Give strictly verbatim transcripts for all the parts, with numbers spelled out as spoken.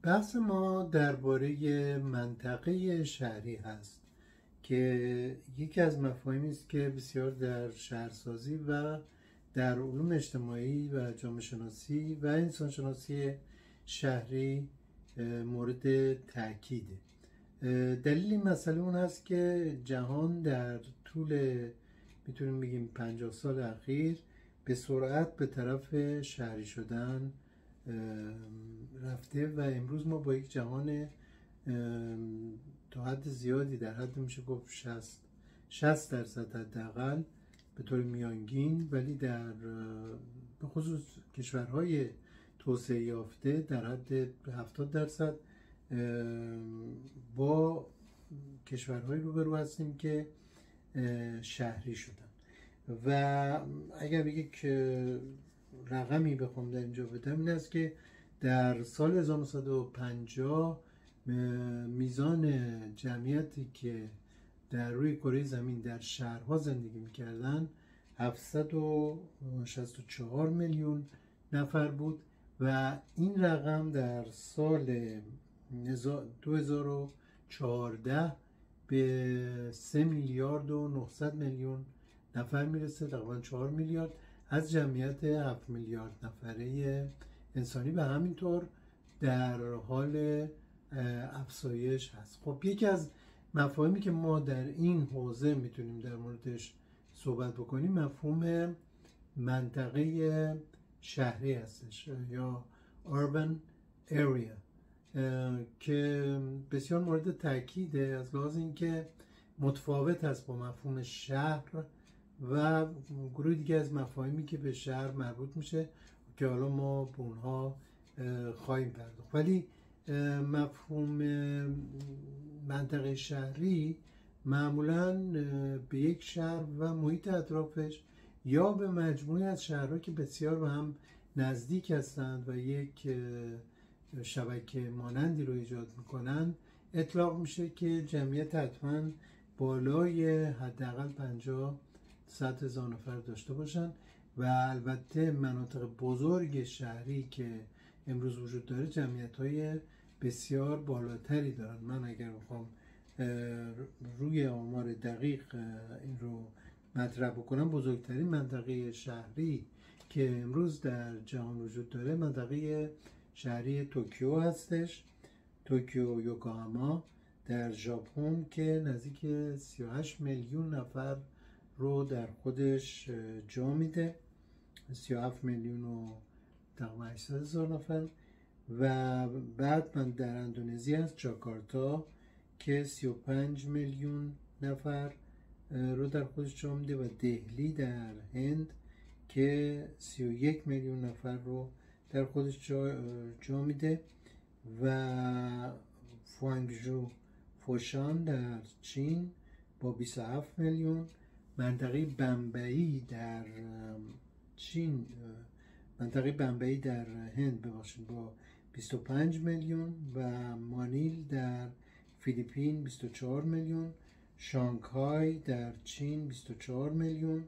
بحث ما درباره منطقه شهری هست که یکی از مفاهیمی است که بسیار در شهرسازی و در علوم اجتماعی و جامعه شناسی و انسان شناسی شهری مورد تاکیده. دلیل این مسئله اون هست که جهان در طول میتونیم بگیم پنجاه سال اخیر به سرعت به طرف شهری شدن رفته و امروز ما با یک جهان تا حد زیادی، در حد میشه گفت شصت درصد حداقل به طور میانگین، ولی در به خصوص کشورهای توسعه یافته در حد هفتاد درصد با کشورهای روبرو هستیم که شهری شدن. و اگر یک رقمی بخوام در اینجا بدم این است که در سال هزار و نهصد و پنجاه میزان جمعیتی که در روی کره زمین در شهرها زندگی میکردن هفتصد و شصت و چهار میلیون نفر بود و این رقم در سال دو هزار و چهارده به سه میلیارد و نهصد میلیون نفر میرسه، تقریبا چهار میلیارد از جمعیت هفت میلیارد نفره انسانی و همینطور در حال افزایش هست. خب یکی از مفاهیمی که ما در این حوزه میتونیم در موردش صحبت بکنیم مفهوم منطقه شهری هستش یا urban area که بسیار مورد تاکیده از لحاظ اینکه متفاوت است با مفهوم شهر و گروه دیگه از مفاهیمی که به شهر مربوط میشه که حالا ما به اونها خواهیم پرداخت. ولی مفهوم منطقه شهری معمولاً به یک شهر و محیط اطرافش یا به مجموعی از شهرها که بسیار به هم نزدیک هستند و یک شبکه مانندی رو ایجاد میکنن اطلاق میشه که جمعیت حتما بالای حداقل پنجاه صد هزار نفر داشته باشن و البته مناطق بزرگ شهری که امروز وجود داره جمعیت های بسیار بالاتری دارن. من اگر بخوام روی آمار دقیق این رو مطرح بکنم، بزرگترین منطقه شهری که امروز در جهان وجود داره منطقه شهری توکیو هستش، توکیو یوکوهاما در ژاپن که نزدیک سی و هشت میلیون نفر رو در خودش جا میده، سی و هفت میلیون و تقریبا هشتصد هزار نفر. و بعد من در اندونزی هست جاکارتا که سی و پنج میلیون نفر رو در خودش جا میده و دهلی در هند که سی و یک میلیون نفر رو در خودش جا, جا میده و فوانگژو فوشان در چین با بیست و هفت میلیون، منطقه بمبئی در چین منطقه بمبئی در هند ببخشید با بیست و پنج میلیون و مانیل در فیلیپین بیست و چهار میلیون، شانگهای در چین بیست و چهار میلیون.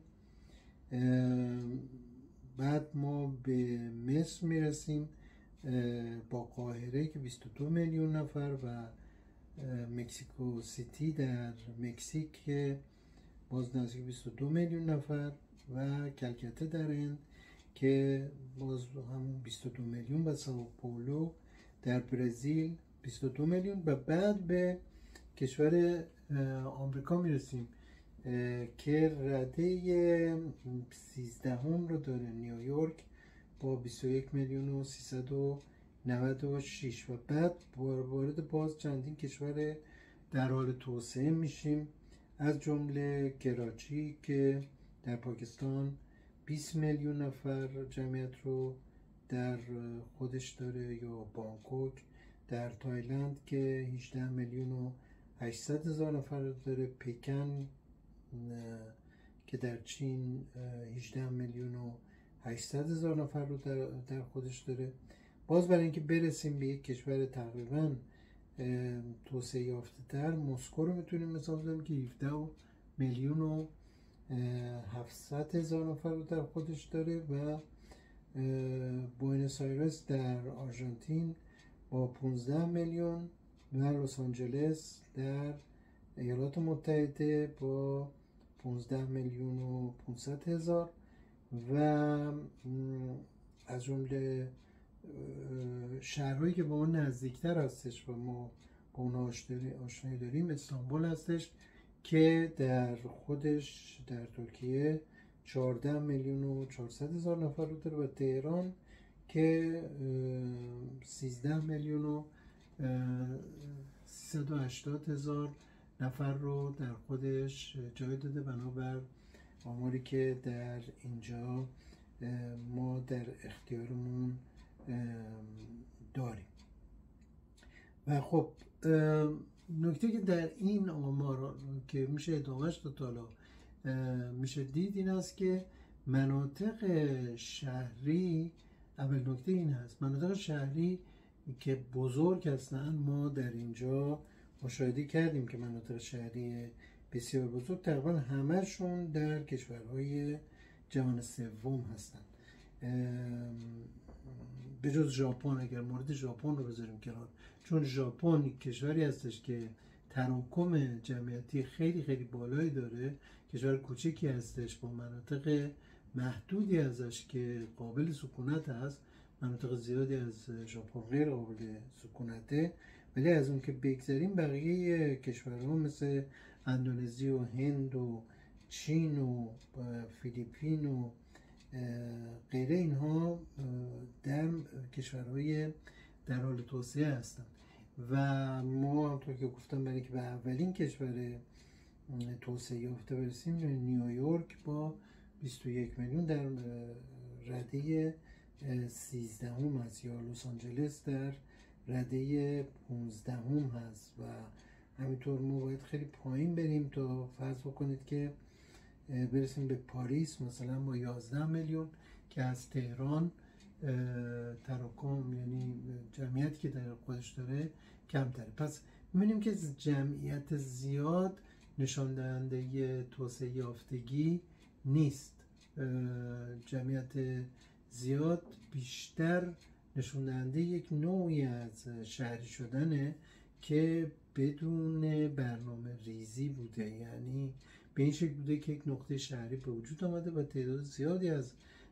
بعد ما به مصر میرسیم با قاهره که بیست و دو میلیون نفر و مکسیکو سیتی در مکزیک که باز نزدیک بیست و دو میلیون نفر و کلکته در هند که باز همون بیست و دو میلیون و ساو پائولو در برزیل بیست و دو میلیون. و بعد به کشور آمریکا میرسیم که رده سیزدهم رو داره، نیویورک با بیست و یک میلیون و سیصد و نود و شش. و بعد وارد باز چندین کشور در حال توسعه میشیم از جمله کراچی که در پاکستان بیست میلیون نفر جمعیت رو در خودش داره، یا بانکوک در تایلند که هجده میلیون و هشتصد هزار نفر رو داره، پکن که در چین هجده میلیون و هشتصد هزار نفر رو در, در خودش داره. باز برای اینکه برسیم به یک کشور تقریبا توسعه یافته تر، مسکو رو میتونیم مثال بزنیم که هفده میلیون و هفتصد هزار نفر رو در خودش داره و بوئنوس آیرس در آرژانتین با پانزده میلیون و لس آنجلس در ایالات متحده با پانزده میلیون و پانصد هزار و از جمله شهرهایی که با اون نزدیکتر هستش و ما با اون آشنایی داریم استانبول هستش که در خودش در ترکیه چهارده میلیون و چهارصد هزار نفر رو داره و تهران که سیزده میلیون و سیصد و هشتاد هزار نفر رو در خودش جای داده بنابر آماری که در اینجا ما در اختیارمون داریم. و خب نکته که در این آمار که میشه ادامهش داد حالا میشه دید این است که مناطق شهری، اول نکته این هست، مناطق شهری که بزرگ هستن ما در اینجا مشاهده کردیم که مناطق شهری بسیار بزرگ تقریبا همهشون در کشورهای جهان سوم هستن به جز ژاپن. اگر مورد ژاپن رو بذاریم کنار، چون ژاپن کشوری هستش که تراکم جمعیتی خیلی خیلی بالایی داره، کشور کوچکی هستش با مناطق محدودی ازش که قابل سکونت هست، مناطق زیادی از ژاپن غیر قابل سکونته، ولی از اون که بگذاریم بقیه کشورها مثل اندونزی و هند و چین و فیلیپین و غیره اینها در کشورهای در حال توسعه هستند و ما همونطور که گفتم برای که به اولین کشور توسعه یافته برسیم نیویورک با بیست و یک میلیون در رده سیزدهم هست یا لس آنجلس در رده پانزدهم هست و همینطور ما باید خیلی پایین بریم تا فرض بکنید که برسیم به پاریس مثلا با یازده میلیون که از تهران تراکم یعنی جمعیتی که در خودش داره کمتره. پس می‌بینیم که جمعیت زیاد نشان دهنده توسعه یافتگی نیست، جمعیت زیاد بیشتر نشون دهنده یک نوعی از شهری شدنه که بدون برنامه ریزی بوده، یعنی به این شکل بوده که یک نقطه شهری به وجود آمده و تعداد زیادی از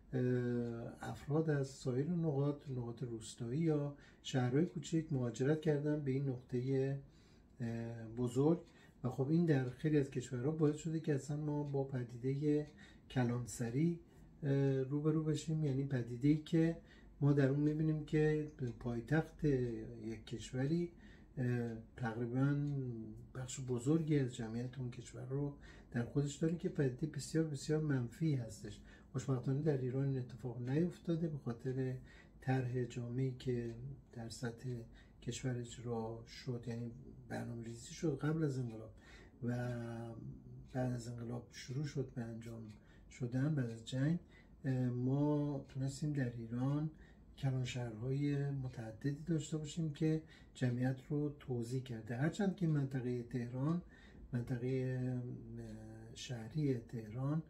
افراد از سایر نقاط نقاط روستایی یا شهرهای کوچک مهاجرت کردن به این نقطه بزرگ و خب این در خیلی از کشورها باعث شده که اصلا ما با پدیده کلانسری روبرو بشیم، یعنی پدیده‌ای که ما در اون میبینیم که پایتخت یک کشوری تقریبا بخش بزرگی از جمعیت اون کشور رو در خودش داره که پدیده بسیار بسیار منفی هستش. خوشبختانه در ایران این اتفاق نیفتاده به خاطر طرح جامعی که در سطح کشور اجرا شد، یعنی برنامه ریزی شد قبل از انقلاب و بعد از انقلاب شروع شد به انجام شدن بعد از جنگ. ما تونستیم در ایران کلانشهرهای متعددی داشته باشیم که جمعیت رو توزیع کرده، هرچند که منطقه تهران، منطقه شهری تهران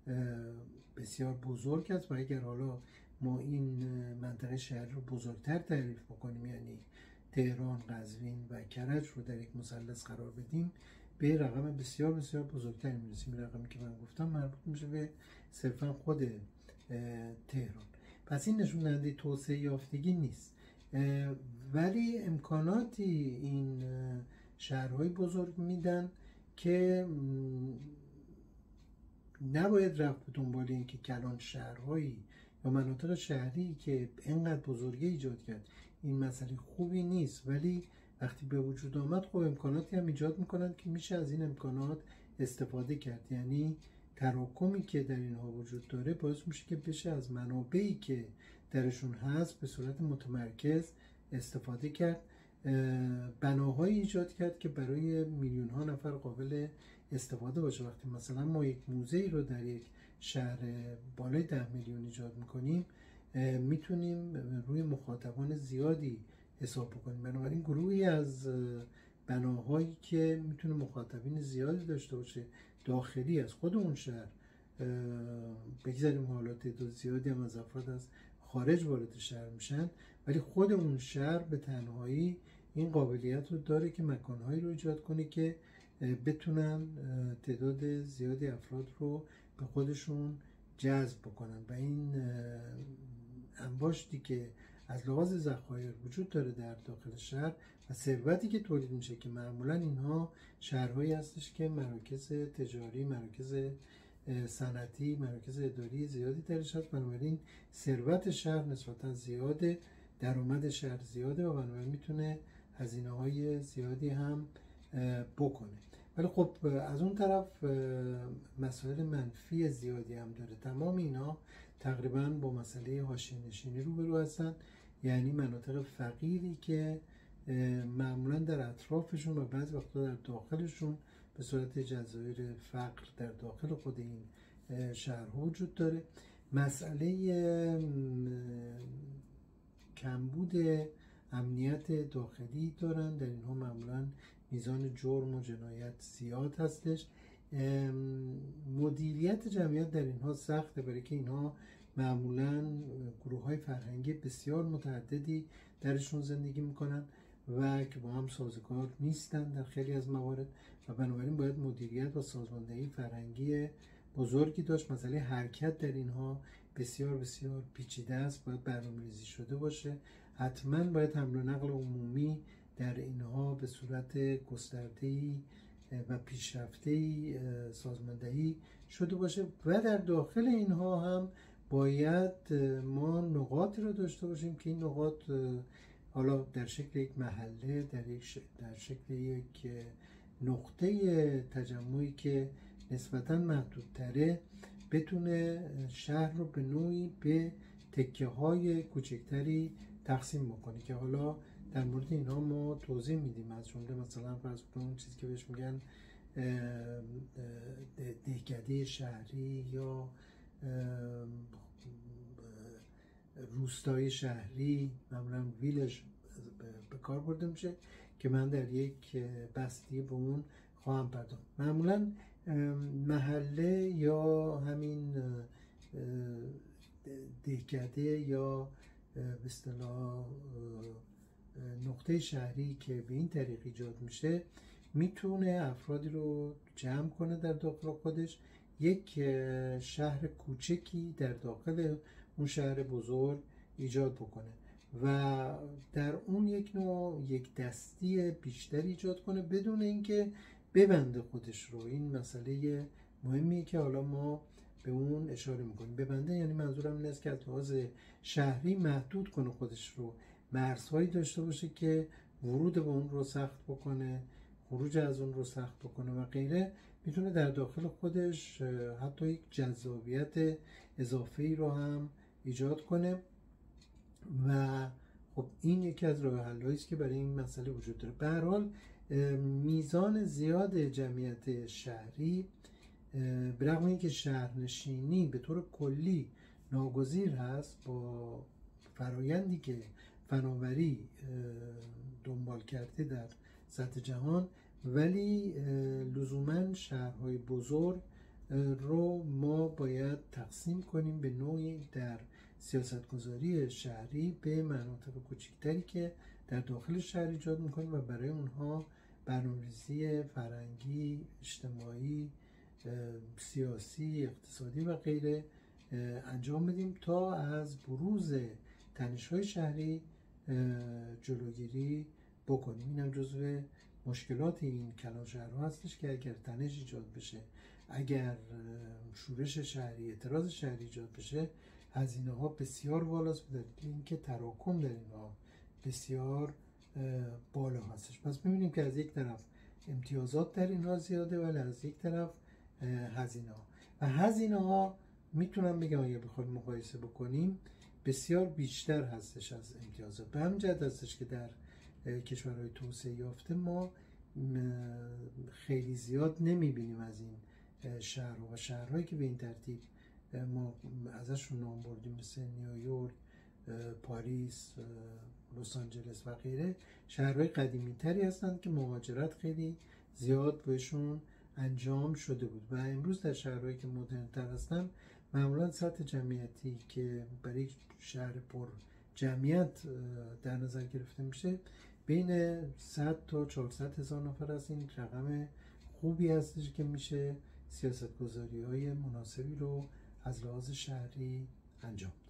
بسیار بزرگ است و اگر حالا ما این منطقه شهری رو بزرگتر تعریف بکنیم، یعنی تهران، قزوین و کرج رو در یک مثلث قرار بدیم، به رقم بسیار بسیار بزرگتری میرسیم. رقمی که من گفتم مربوط میشه به صرفا خود تهران. پس این نشون دهنده توسعه یافتگی نیست، ولی امکاناتی این شهرهای بزرگ میدن که نباید رفت به دنبال این که کلان شهرهایی یا مناطق شهری که اینقدر بزرگی ایجاد کرد این مسئله خوبی نیست، ولی وقتی به وجود آمد خب امکاناتی هم ایجاد میکنن که میشه از این امکانات استفاده کرد، یعنی تراکمی که در اینها وجود داره باعث میشه که بشه از منابعی که درشون هست به صورت متمرکز استفاده کرد، بناهایی ایجاد کرد که برای میلیون ها نفر قابل استفاده باشه. وقتی مثلا ما یک موزه رو در یک شهر بالای ده میلیون ایجاد میکنیم میتونیم روی مخاطبان زیادی حساب بکنیم، بنابراین گروهی از بناهایی که میتونه مخاطبین زیادی داشته باشه داخلی از خود اون شهر، بگذاریم حالات تعداد زیادی هم از افراد از خارج وارد شهر میشن، ولی خود اون شهر به تنهایی این قابلیت رو داره که مکانهایی رو ایجاد کنه که بتونن تعداد زیادی افراد رو به خودشون جذب بکنن و این انباشتی که از لحاظ ذخایر وجود داره در داخل شهر و ثروتی که تولید میشه که معمولا اینها شهرهایی هستش که مراکز تجاری، مراکز صنعتی، مراکز اداری زیادی درش هست، بنابراین ثروت شهر نسبتا زیاده، درآمد شهر زیاده و بنابراین میتونه هزینه های زیادی هم بکنه. ولی خب از اون طرف مسائل منفی زیادی هم داره. تمام اینا تقریبا با مسئله حاشیه‌نشینی روبرو هستن، یعنی مناطق فقیری که معمولا در اطرافشون و بعضی وقتا در داخلشون به صورت جزایر فقر در داخل خود این شهرها وجود داره. مسئله کمبود امنیت داخلی دارن، در اینها معمولا میزان جرم و جنایت زیاد هستش. مدیریت جمعیت در اینها سخته، برای که اینها معمولا گروه های فرهنگی بسیار متعددی درشون زندگی میکنن و که با هم سازگار نیستن در خیلی از موارد و بنابراین باید مدیریت و سازماندهی فرهنگی بزرگی داشت. مسئله حرکت در اینها بسیار بسیار پیچیده است، باید برنامه‌ریزی شده باشه. حتما باید حمل و نقل عمومی در اینها به صورت گسترده‌ای و پیشرفته‌ای سازماندهی شده باشه و در داخل اینها هم باید ما نقاطی رو داشته باشیم که این نقاط حالا در شکل یک محله، در یک در شکل یک نقطه تجمعی که نسبتاً محدودتره بتونه شهر رو به نوعی به تکه های کوچکتری تقسیم بکنه که حالا در مورد اینها ما توضیح میدیم. از جمله مثلا فرض کنید اون چیزی که بهش میگن دهکده شهری یا روستای شهری، معمولا ویلج به کار برده میشه که من در یک بحث دیگه به اون خواهم پرداخت. معمولا محله یا همین دهکده یا به اصطلاح نقطه شهری که به این طریق ایجاد میشه میتونه افرادی رو جمع کنه در داخل خودش، یک شهر کوچکی در داخل اون شهر بزرگ ایجاد بکنه و در اون یک نوع یک دستی بیشتر ایجاد کنه بدون اینکه ببنده خودش رو. این مسئله مهمیه که حالا ما به اون اشاره میکنیم. ببنده یعنی منظورم این است که از لحاظ شهری محدود کنه خودش رو، مرزهایی داشته باشه که ورود به اون رو سخت بکنه، خروج از اون رو سخت بکنه و غیره. میتونه در داخل خودش حتی یک جذابیت اضافه‌ای رو هم ایجاد کنه و خب این یکی از راه حل‌هایی است که برای این مسئله وجود داره. به هر حال میزان زیاد جمعیت شهری به رغم اینکه شهرنشینی به طور کلی ناگزیر هست با فرایندی که فناوری دنبال کرده در سطح جهان، ولی لزوما شهرهای بزرگ رو ما باید تقسیم کنیم به نوعی در سیاستگذاری شهری به مناطق کوچکتری که در داخل شهر ایجاد میکنیم و برای اونها برنامه‌ریزی فرهنگی، اجتماعی، سیاسی، اقتصادی و غیره انجام بدیم تا از بروز تنش‌های شهری جلوگیری بکنیم. این هم جزو مشکلات این کلان شهرها هستش که اگر تنش ایجاد بشه، اگر شورش شهری، اعتراض شهری ایجاد بشه، هزینه ها بسیار بالاست، به دلیل اینکه تراکم در اینها بسیار بالا هستش. پس می‌بینیم که از یک طرف امتیازات در اینها زیاده ولی از یک طرف هزینه ها و هزینه ها میتونم بگم اگر بخوایم مقایسه بکنیم بسیار بیشتر هستش از امتیازات. به همین جهت هستش که در کشورهای توسعه یافته ما خیلی زیاد نمیبینیم از این شهرها و شهرهایی که به این ترتیب ما ازشون نام بردیم مثل نیویورک، پاریس، لس آنجلس و غیره، شهرهای قدیمی تری هستند که مهاجرت خیلی زیاد بهشون انجام شده بود و امروز در شهرهایی که مدرن تر هستن معمولا سطح جمعیتی که برای شهر پر جمعیت در نظر گرفته میشه بین صد تا چهارصد هزار نفر از این رقم خوبی هستش که میشه سیاستگذاری های مناسبی رو از لحاظ شهری انجام